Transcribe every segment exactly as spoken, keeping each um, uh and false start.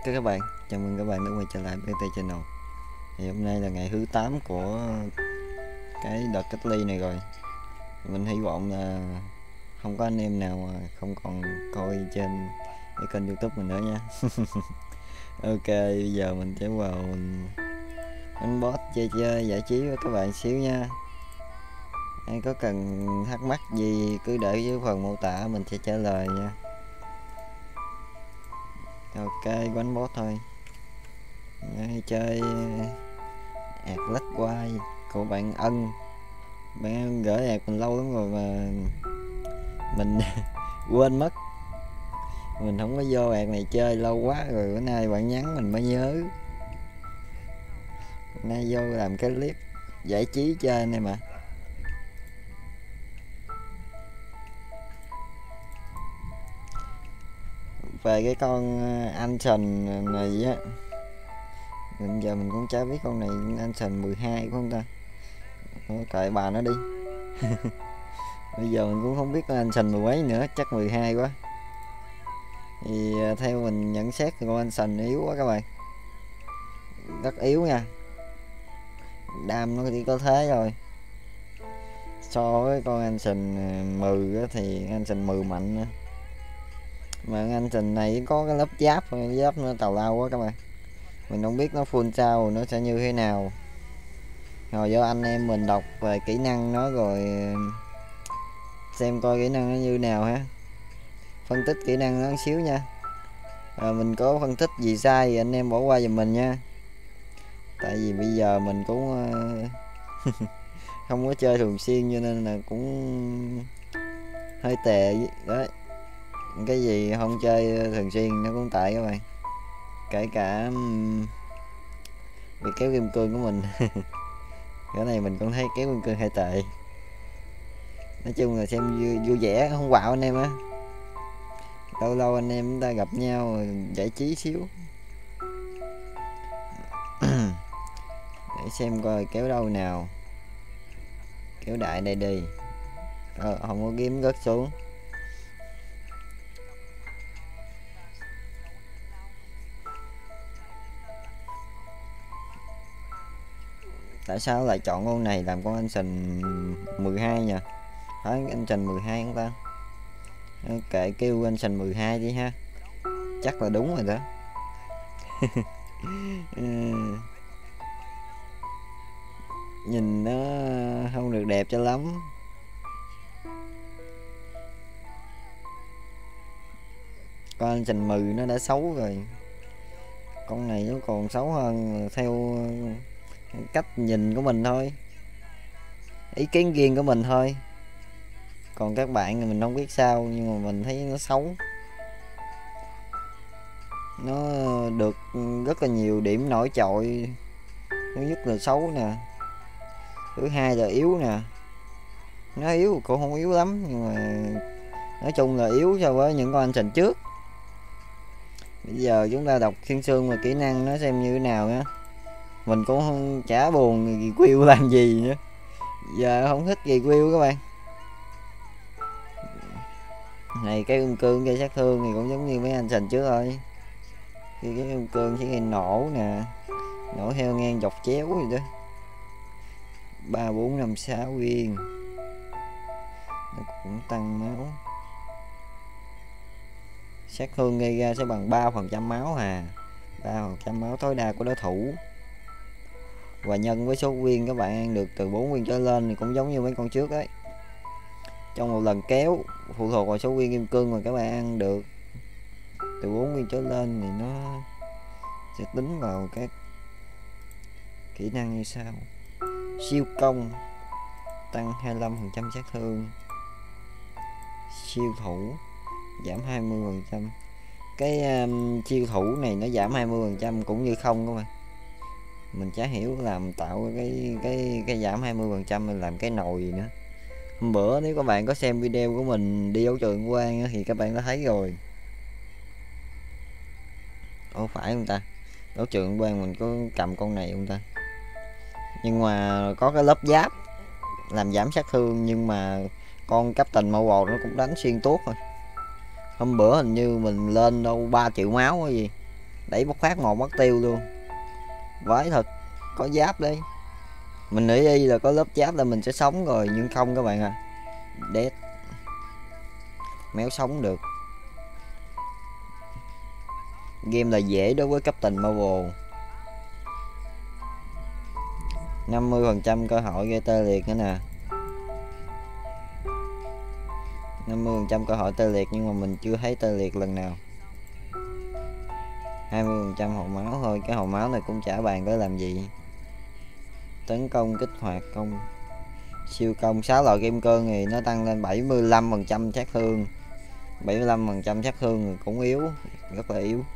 các bạn, chào mừng các bạn đã quay trở lại bê tê Channel. Thì hôm nay là ngày thứ tám của cái đợt cách ly này rồi. Mình hy vọng là không có anh em nào mà không còn coi trên cái kênh YouTube mình nữa nha. Ok, bây giờ mình sẽ vào mình đánh boss chơi chơi giải trí với các bạn xíu nha. Ai có cần thắc mắc gì cứ để dưới phần mô tả mình sẽ trả lời nha. Ok, đánh boss thôi. Đây, chơi ạt lách quay của bạn Ân. Bạn Ân gửi ạt mình lâu lắm rồi mà mình quên mất, mình không có vô ạt này chơi lâu quá rồi, bữa nay bạn nhắn mình mới nhớ. Bữa nay vô làm cái clip giải trí chơi này mà. Về cái con Anson này á, mình giờ mình cũng chả biết con này Anson mười hai phải không ta. Kệ bà nó đi. Bây giờ mình cũng không biết con Anson mười mấy nữa, chắc mười hai quá. Thì theo mình nhận xét thì con Anson yếu quá các bạn, rất yếu nha. Đam nó chỉ có thế rồi. So với con Anson mười thì Anson mười mạnh nữa. Mà Anson này có cái lớp giáp, cái giáp nó tào lao quá các bạn. Mình không biết nó full sao nó sẽ như thế nào. Rồi do anh em mình đọc về kỹ năng nó rồi xem coi kỹ năng nó như nào ha. Phân tích kỹ năng nó một xíu nha. À, mình có phân tích gì sai thì anh em bỏ qua giùm mình nha. Tại vì bây giờ mình cũng uh, không có chơi thường xuyên cho nên là cũng hơi tệ đấy. Cái gì không chơi thường xuyên nó cũng tệ các bạn. Kể cả um, việc kéo kim cương của mình. Cái này mình cũng thấy kéo kim cương hơi tệ. Nói chung là xem vui, vui vẻ không quạo anh em á. Lâu lâu anh em chúng ta gặp nhau giải trí xíu. Để xem coi kéo đâu nào. Kéo đại đây đi. Ờ, không có kiếm rớt xuống. Tại sao lại chọn con này làm con Anson mười hai nha? Phải Anson mười hai không ta? Kệ kêu Anson mười hai đi ha. Chắc là đúng rồi đó. Nhìn nó không được đẹp cho lắm. Con Anson mười nó đã xấu rồi. Con này nó còn xấu hơn theo cách nhìn của mình thôi, ý kiến riêng của mình thôi. Còn các bạn thì mình không biết sao, nhưng mà mình thấy nó xấu. Nó được rất là nhiều điểm nổi trội. Thứ nhất là xấu nè, thứ hai là yếu nè. Nó yếu cũng không yếu lắm, nhưng mà nói chung là yếu so với những con Anson trước. Bây giờ chúng ta đọc thiên sương và kỹ năng nó xem như thế nào nhé. Mình cũng không chả buồn review làm gì nữa, giờ không thích review các bạn. Này cái kim cương gây sát thương thì cũng giống như mấy anh sành trước thôi. Khi cái kim cương chỉ gây nổ nè, nổ theo ngang dọc chéo gì đó. Ba bốn năm sáu viên nó cũng tăng máu. Sát thương gây ra sẽ bằng ba phần trăm máu hà, ba phần trăm máu tối đa của đối thủ. Và nhân với số viên các bạn ăn được từ bốn viên trở lên thì cũng giống như mấy con trước ấy. Trong một lần kéo phụ thuộc vào số viên kim cương mà các bạn ăn được từ bốn viên trở lên thì nó sẽ tính vào các kỹ năng như sau. Siêu công tăng hai mươi lăm phần trăm sát thương, siêu thủ giảm hai mươi phần trăm. Cái um, siêu thủ này nó giảm hai mươi phần trăm cũng như không các bạn. Mình chả hiểu làm tạo cái cái cái giảm hai mươi phần trăm mình làm cái nồi gì nữa. Hôm bữa nếu các bạn có xem video của mình đi đấu trường quan thì các bạn đã thấy rồi. Ủa phải không ta? Đấu trường quan mình có cầm con này không ta? Nhưng mà có cái lớp giáp làm giảm sát thương, nhưng mà con Captain Marvel nó cũng đánh xuyên tuốt thôi. Hôm bữa hình như mình lên đâu ba triệu máu hay gì. đẩy một phát một mất tiêu luôn, vãi thật. Có giáp đấy, mình nghĩ y là có lớp giáp là mình sẽ sống rồi, nhưng không các bạn à, đét méo sống được. Game là dễ đối với Captain Marvel. năm mươi phần trăm cơ hội gây tê liệt nữa nè, năm mươi phần trăm cơ hội tê liệt nhưng mà mình chưa thấy tê liệt lần nào. Hai mươi phần trăm hậu máu thôi, cái hậu máu này cũng chả bàn để làm gì. Tấn công kích hoạt công siêu công sáu loại kim cương thì nó tăng lên bảy mươi lăm phần trăm sát thương, bảy mươi lăm phần trăm sát thương cũng yếu, rất là yếu.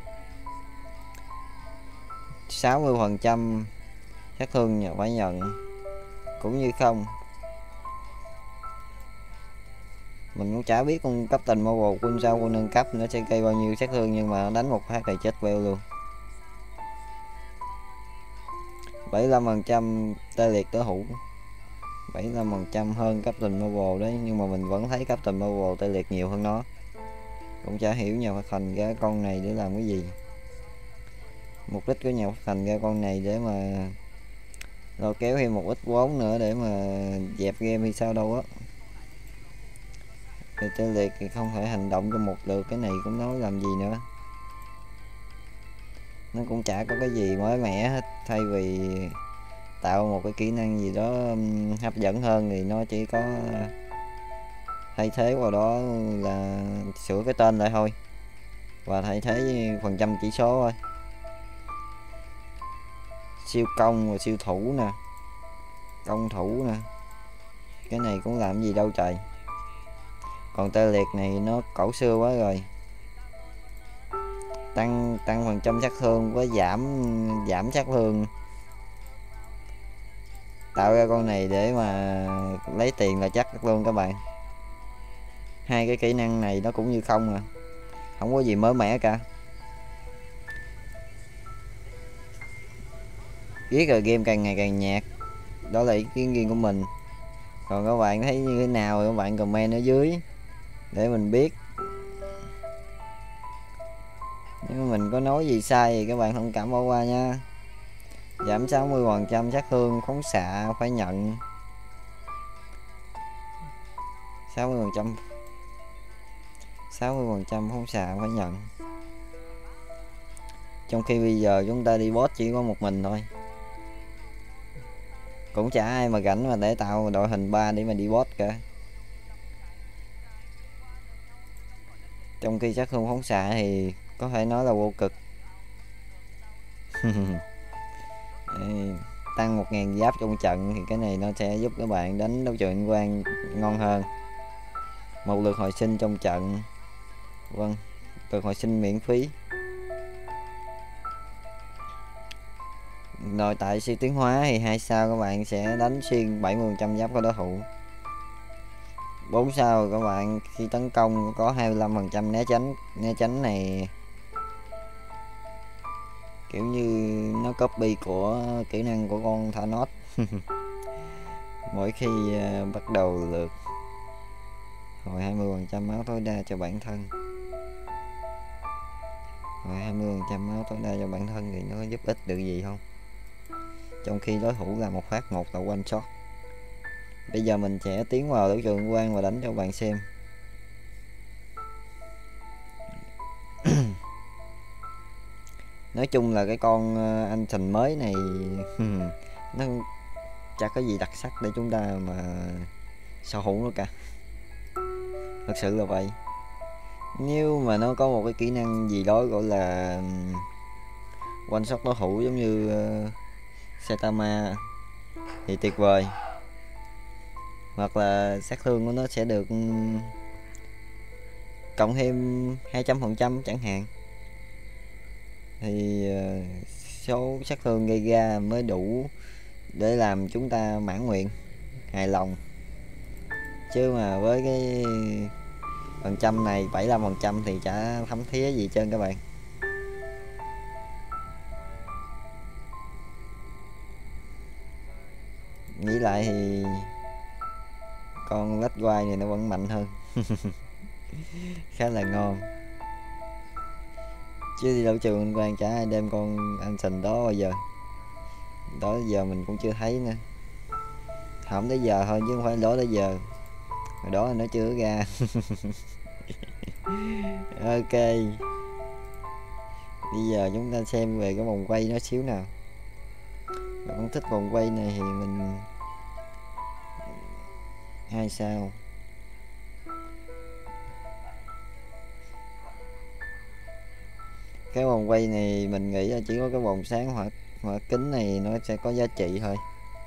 Sáu mươi phần trăm sát thương nhờ phải nhận cũng như không. Mình cũng chả biết con cấp tình Marvel quân sao quân nâng cấp nó sẽ gây bao nhiêu sát thương, nhưng mà đánh một phát là chết queo luôn. bảy mươi lăm phần trăm tê liệt đối thủ, bảy mươi lăm phần trăm hơn cấp tình Marvel đấy, nhưng mà mình vẫn thấy cấp tình Marvel tê liệt nhiều hơn nó. Cũng chả hiểu nhà phát hành ra con này để làm cái gì, mục đích của nhà phát hành ra con này để mà rồi kéo thêm một ít vốn nữa để mà dẹp game hay sao đâu á. Thì tê liệt thì không thể hành động trong một lượt, cái này cũng nói làm gì nữa. Nó cũng chả có cái gì mới mẻ hết, thay vì tạo một cái kỹ năng gì đó hấp dẫn hơn thì nó chỉ có thay thế vào đó là sửa cái tên lại thôi và thay thế phần trăm chỉ số thôi. Siêu công và siêu thủ nè, công thủ nè, cái này cũng làm gì đâu trời. Còn tê liệt này nó cổ xưa quá rồi, tăng tăng phần trăm sát thương với giảm giảm sát thương. Tạo ra con này để mà lấy tiền là chắc luôn các bạn. Hai cái kỹ năng này nó cũng như không à, không có gì mới mẻ cả. Biết rồi, game càng ngày càng nhạt, đó là ý kiến riêng của mình. Còn các bạn thấy như thế nào thì các bạn comment ở dưới để mình biết. Nếu mình có nói gì sai thì các bạn thông cảm bỏ qua nha. Giảm sáu mươi phần trăm sát thương, phóng xạ phải nhận sáu mươi phần trăm, sáu mươi phần trăm phóng xạ phải nhận. Trong khi bây giờ chúng ta đi boss chỉ có một mình thôi, cũng chả ai mà rảnh mà để tạo đội hình ba để mà đi boss cả. Trong khi sát thương phóng xạ thì có thể nói là vô cực. Tăng một ngàn giáp trong trận thì cái này nó sẽ giúp các bạn đánh đấu trường quan ngon hơn. Một lượt hồi sinh trong trận, vâng, lượt hồi sinh miễn phí. Rồi tại siêu tiến hóa thì hai sao các bạn sẽ đánh xuyên bảy mươi phần trăm giáp của đối thủ. Bốn sao các bạn khi tấn công có hai mươi lăm phần trăm né tránh. Né tránh này kiểu như nó copy của kỹ năng của con Thanos. Mỗi khi uh, bắt đầu lượt hồi hai mươi phần trăm máu tối đa cho bản thân, hồi hai mươi phần trăm máu tối đa cho bản thân thì nó giúp ích được gì không, trong khi đối thủ là một phát một là one shot. Bây giờ mình sẽ tiến vào đấu trường quan và đánh cho các bạn xem. Nói chung là cái con anh Thành mới này nó chả có gì đặc sắc để chúng ta mà sở hữu nó cả, thật sự là vậy. Nếu mà nó có một cái kỹ năng gì đó gọi là one shot đối thủ giống như uh, Saitama thì tuyệt vời, hoặc là sát thương của nó sẽ được cộng thêm hai trăm phần trăm chẳng hạn, thì uh, số sát thương gây ra mới đủ để làm chúng ta mãn nguyện, hài lòng. Chứ mà với cái phần trăm này bảy mươi lăm phần trăm thì chả thấm thía gì trơn các bạn. Nghĩ lại thì con lách quai này nó vẫn mạnh hơn. Khá là ngon. Chứ đi đấu trường Vinh Quang chả ai đem con Anson đó bao giờ. Đó giờ mình cũng chưa thấy nữa. Không tới giờ thôi chứ không phải đó tới giờ. Hồi đó nó chưa ra. Ok, bây giờ chúng ta xem về cái vòng quay nó xíu nào. Bạn cũng thích vòng quay này thì mình hai sao. Cái vòng quay này mình nghĩ là chỉ có cái vòng sáng hỏa hỏa kính này nó sẽ có giá trị thôi.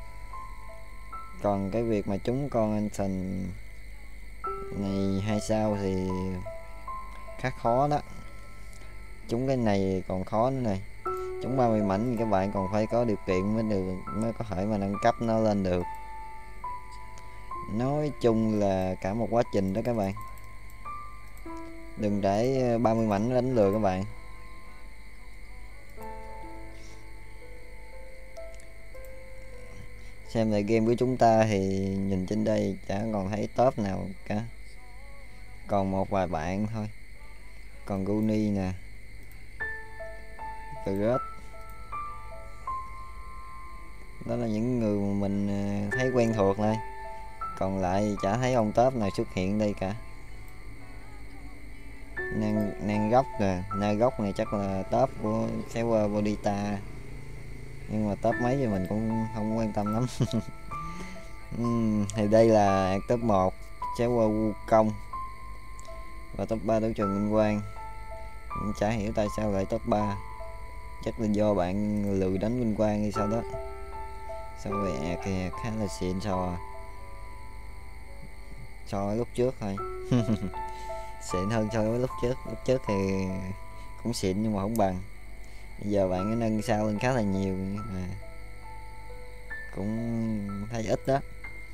Còn cái việc mà trúng con Anson này hai sao thì khá khó đó. Trúng cái này còn khó nữa này. Trúng ba mươi mảnh thì các bạn còn phải có điều kiện mới được, mới có thể mà nâng cấp nó lên được. Nói chung là cả một quá trình đó các bạn. Đừng để ba mươi mảnh đánh lừa các bạn. Xem lại game của chúng ta thì nhìn trên đây chả còn thấy top nào cả. Còn một vài bạn thôi. Còn Guni nè, Great. Đó là những người mà mình thấy quen thuộc thôi. Còn lại chả thấy ông top nào xuất hiện đây cả. Nan, nan gốc nè, nan gốc này chắc là top của server Bonita. Nhưng mà top mấy thì mình cũng không quan tâm lắm. uhm, thì đây là top một server Wukong. Và top ba đấu trường Vinh Quang. Mình chả hiểu tại sao lại top ba. Chắc là do bạn lười đánh Vinh Quang hay sao đó. Sao vậy à, kìa khá là xịn so. So với lúc trước thôi. Xịn hơn so với lúc trước. Lúc trước thì cũng xịn nhưng mà không bằng. Bây giờ bạn cái nâng sao lên khá là nhiều nhưng mà cũng thấy ít đó.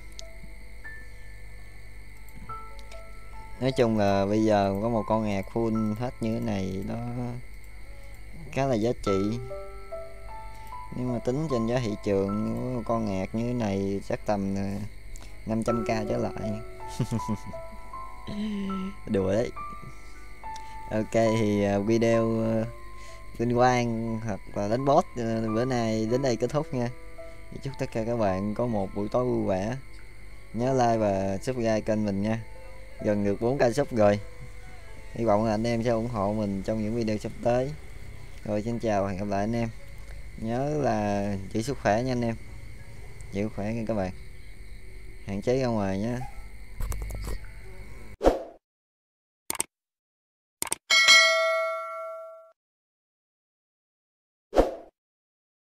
Nói chung là bây giờ có một con ngạc full hết như thế này nó khá là giá trị. Nhưng mà tính trên giá thị trường một con ngạc như thế này chắc tầm năm trăm k trở lại. Đùa đấy. Ok thì video Vinh Quang hoặc là đánh boss bữa nay đến đây kết thúc nha. Chúc tất cả các bạn có một buổi tối vui vẻ. Nhớ like và subscribe kênh mình nha. Gần được bốn k sub rồi. Hy vọng là anh em sẽ ủng hộ mình trong những video sắp tới. Rồi xin chào và hẹn gặp lại anh em. Nhớ là giữ sức khỏe nha anh em. Giữ khỏe nha các bạn. Hạn chế ra ngoài nhé.